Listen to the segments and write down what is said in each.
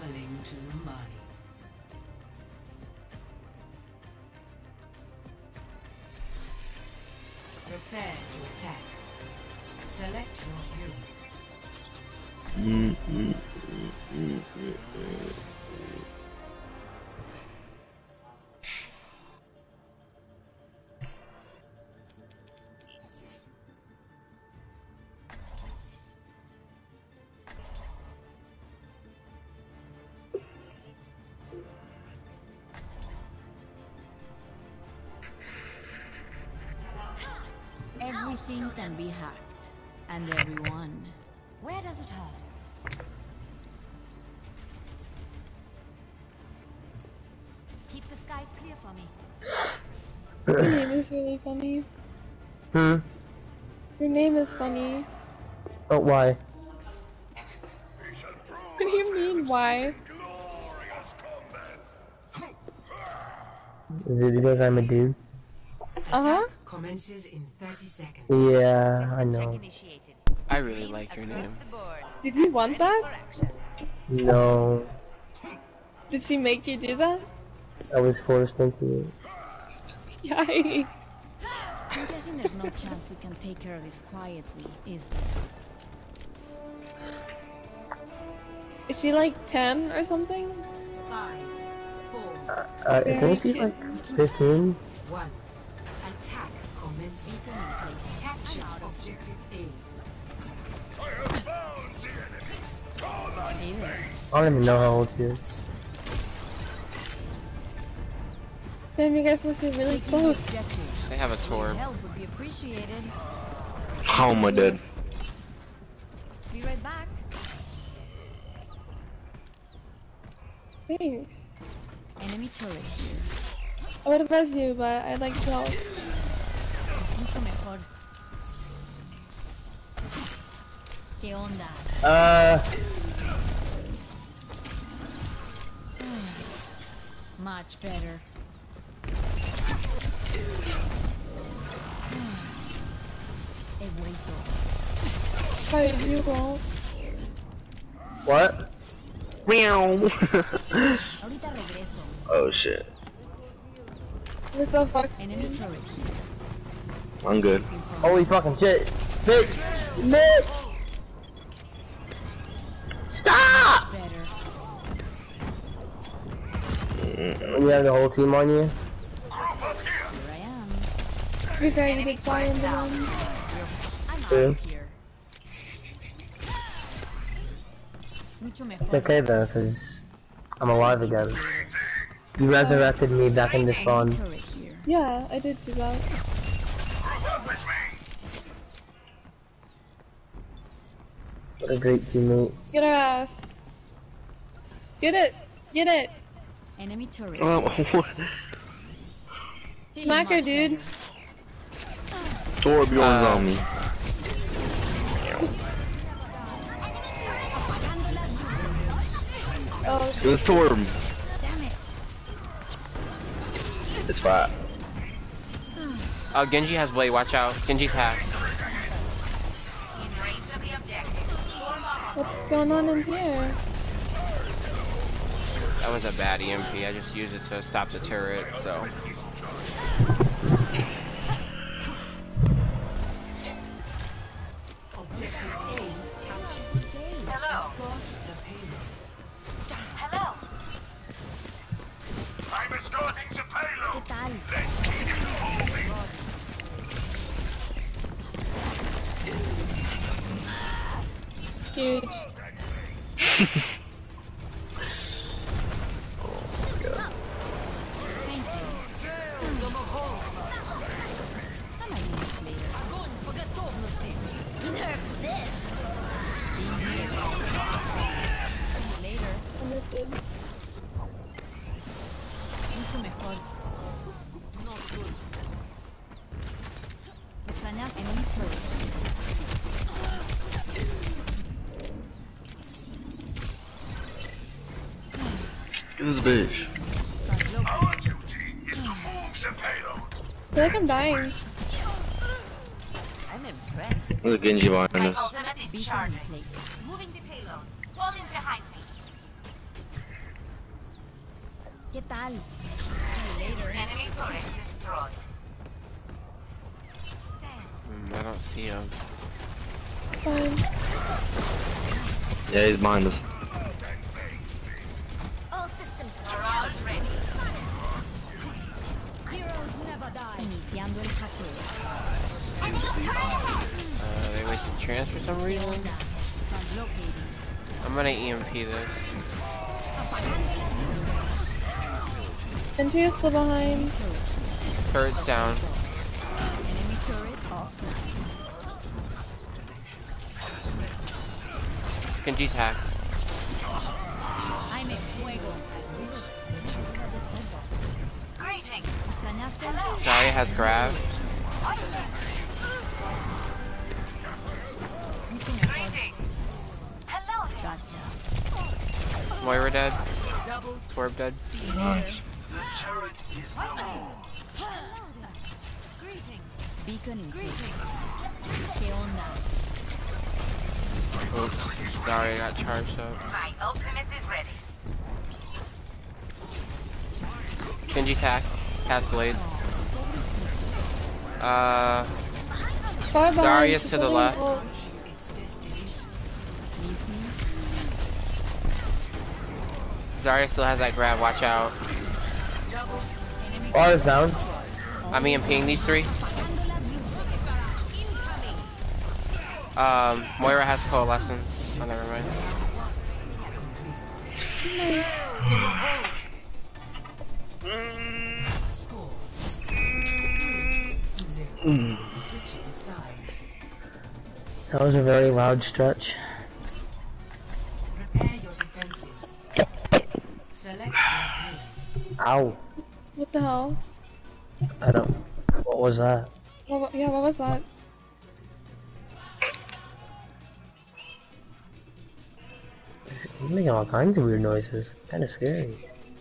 Traveling to Mali. Prepare to attack. Select your hero. Everything can be hacked, and everyone. Where does it hurt? Keep the skies clear for me. Your name is really funny. Hmm? Your name is funny. Oh, why? What do you mean, why? Is it because I'm a dude? Uh-huh. Commences in 30 seconds. Yeah, I know. I really like your name. Did you want that? No, Did she make you do that? I was forced into it. Yikes. I'm guessing there's no chance we can take care of this quietly, is there? Is she like 10 or something? 5, 4, I think she's like 15. 1. Attack commencing. Capture objective A. I don't even know how old she is. Damn, you guys must be really close. They have a tour. Help would be appreciated. How am I dead? Be right back. Thanks. Enemy turret here. I would advise you, but I'd like to help. Mucho mejor. ¿Qué onda? Much better. He vuelto. How did you roll? What? Meow. Ahorita regreso. Oh shit. We're so fucked. Enemy turret here. I'm good. Holy fucking shit. Bitch! Bitch! Stop! Better. When you have the whole team on you? Here I am. To be fair, you did fly into them. I'm Yeah. out of here. Mucho It's mejor. okay though, cause I'm alive again. You resurrected me back into spawn. Turret here. Yeah, I did do that. What a great teammate. Get her ass. Get it! Get it! Enemy turret. Smack her, dude. Torbjorn's on me. Oh, It's Torb. Damn it. It's fine. Genji has blade. Watch out. Genji's hacked. what's going on in here? That was a bad EMP. I just used it to stop the turret. So. ¿Qué tal? Huge. Thank you. I might need this later. Later. Understood. Mucho mejor. Extrañas enemy turret. Give us a bitch. I feel like I'm dying. I'm impressed. Look at Genji behind us. Ultimate is Beacon charging. in place. Moving the payload. Fall in behind me. ¿Qué tal? See you later. I don't see him. Fine. Yeah, he's behind us. All systems Heroes never die. Iniciando el hackeo. They wasted trans for some reason. Translocating. I'm gonna EMP this. Genji is still behind. Turret's down. Enemy turret offline. Genji's hacked. I'm en fuego. ¿Extrañaste? Zarya has grab. Gotcha. Moira dead. Torb dead. Beacon in place. ¿Qué onda? Oops. Zarya got charged up. My ultimate is ready. Genji's hacked. Cast blade. Far behind. Zarya's She's to the holding left. ult. Zarya still has that grab. Watch out. Bar is down. I'm EMPing these three. Moira has coalescence. Oh, never mind. Score 3-0. Switching sides. That was a very loud stretch. Prepare your defenses. Select your Ow. What the hell? I don't. What was that? Yeah, what was that? You're making all kinds of weird noises. Kinda scary.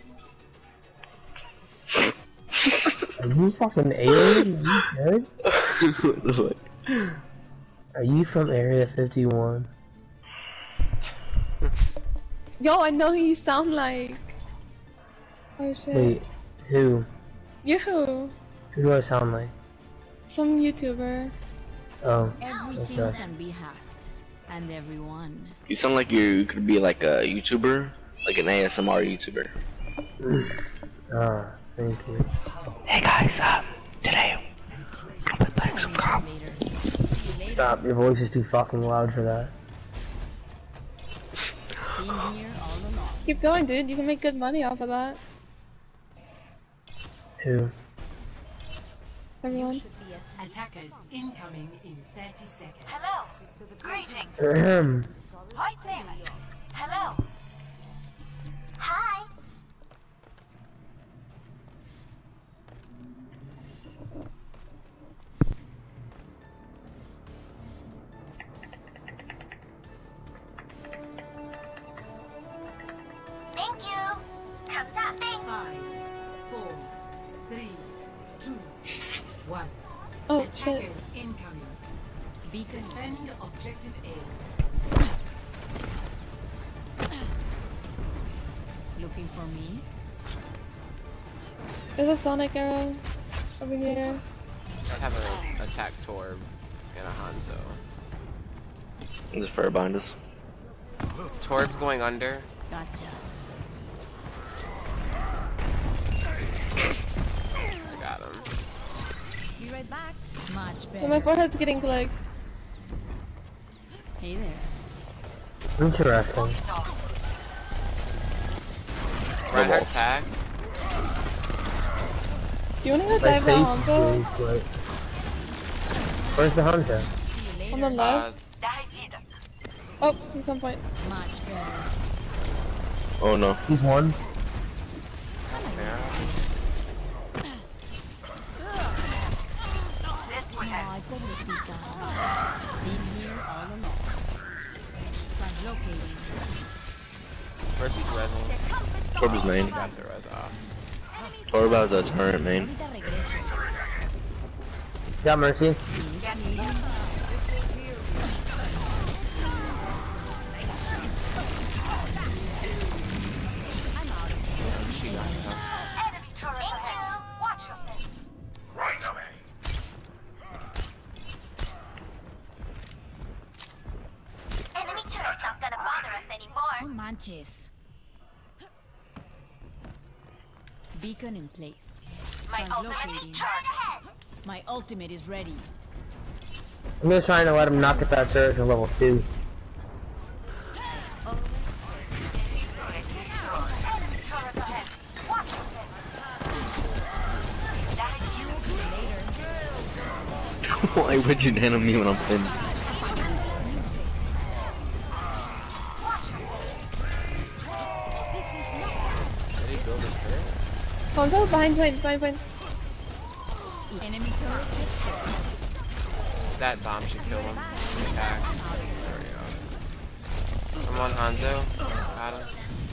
Are you fucking alien? Are you good? Are you from Area 51? Yo, I know who you sound like. Oh shit. Wait, who? You. Who do I sound like? Some YouTuber. Oh, Everything okay. can be hacked. And everyone. You sound like you could be like a YouTuber, like an ASMR YouTuber. Ah, thank you. Hey guys, today I'm playing some comp. Later. See you later. Stop, your voice is too fucking loud for that. Been here all along. Keep going, dude. You can make good money off of that. Who? Everyone. attackers incoming in 30 seconds. Hello. Greetings. Ahem. What's name? Hello. Hi. Thank you. 감사. Thanks. 5, 4, 3, 2, 1. Oh shit. Attackers incoming. Beacon. Defend objective A. Looking for me? There's a Sonic arrow over here. I have an attack Torb and a Hanzo. There's a fur behind us. Torb's going under. Gotcha. I got him. Be right back. Much Oh, my better. forehead's getting clicked. Hey there. Interesting. Reinhardt's hacked. Do you wanna go My dive face on is Hanzo? really quick. Where's the hunter? See you On the later. left? Dive either. Oh, he's on point. Much better. Oh no. He's one. There. Ay, pobrecita. Been here all along. Translocating. Mercy's resin. Torb is main. Got the res off. Torb has a turret main. Ahorita regreso. Got Mercy. She got him. Beacon in place. My ultimate Translocating. is charged ahead. My ultimate is ready. I'm just trying to let him knock at that turret to level 2. Enemy turret ahead. Watch them. That is you. Why would you nano me when I'm pinned? Did he build his turret? Hanzo, behind point. Enemy turret. That bomb should kill him. He's hacked. There we go. I'm on Hanzo. Got him.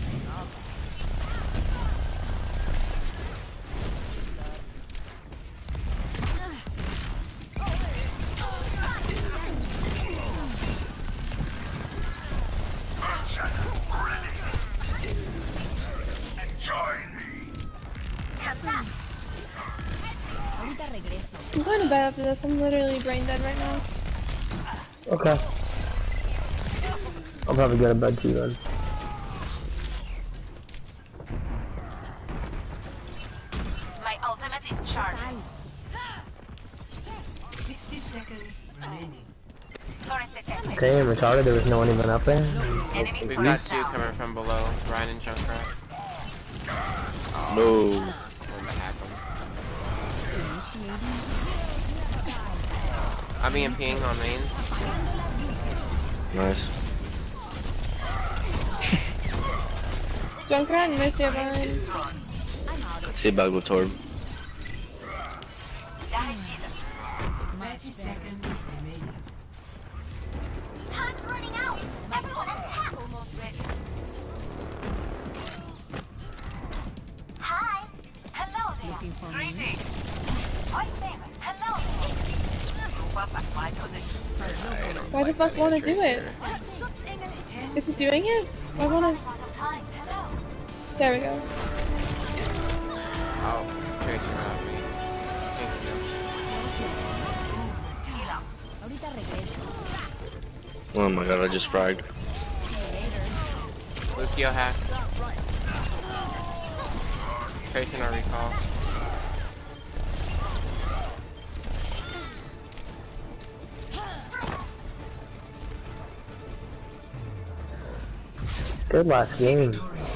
Ahorita regreso. I'm going to bed after this. I'm literally brain dead right now. Okay. I'll probably go to bed too then. My ultimate is charged. 60 seconds remaining. Turret detected. Damn, retarded, there was no one even up there. Enemy We've turret got 2 down. coming from below. Ryan and Junkrat. No. I'm gonna hack him. I'm EMPing on main. Nice. Junkrat and Mercy are behind. Let's see about with Torb. That is it. 30 seconds remaining. Time's running out. Everyone attack. Almost ready. Hi. Hello there. Looking for me. Greetings. Hi there. Hello there. Move up at my position. Why the fuck wanna do it? Is it doing it? I wanna. Out of time. Hello. There we go. Oh, Tracer got me. Thank Ahorita regreso. Oh my god, I just fragged. you. Lucio hack. Tracing our recall. Good last game.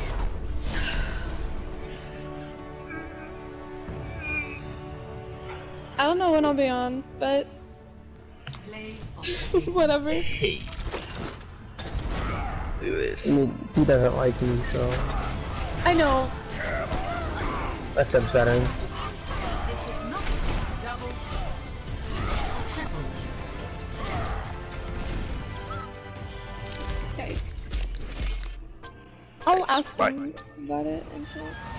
I don't know when I'll be on, but Play whatever. Look at this. I mean, he doesn't like me, so I know. that's upsetting. Yikes. I'll ask Bye. him about it and stuff.